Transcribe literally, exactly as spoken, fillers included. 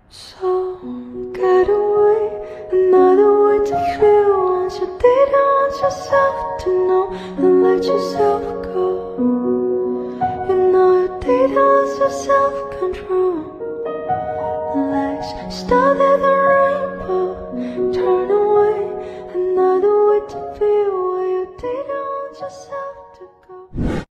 So get away, another way to feel once you didn't want yourself to know and let yourself go. You know you didn't lose your self-control. Let's start